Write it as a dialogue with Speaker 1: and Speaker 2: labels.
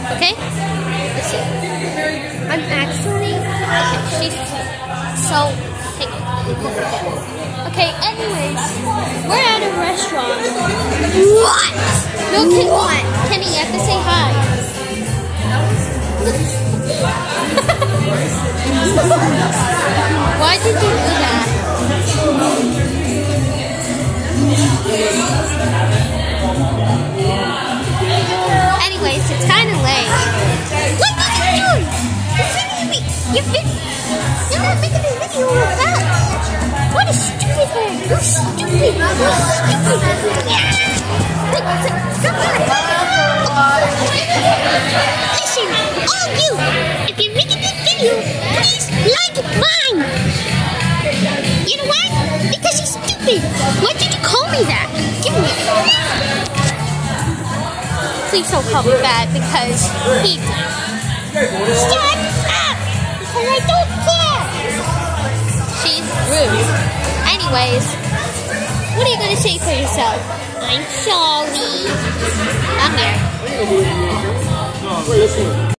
Speaker 1: Okay? Listen. I'm actually... Okay, she's... So... Okay, anyways. We're at a restaurant. What? No, Kenny, you have to say hi. Why did you do that? Anyways, it's kind of late. What are you doing? You're not making a video about. What a stupid thing. You're stupid. You're stupid. Listen, all you, if you're making this video, please like mine. You know why? Because he's stupid. Why did you call me that? Give me it. Please don't call me that because he did. Shut up! Because I don't care. She's rude. Anyways, what are you going to say for yourself? I'm sorry. I'm here.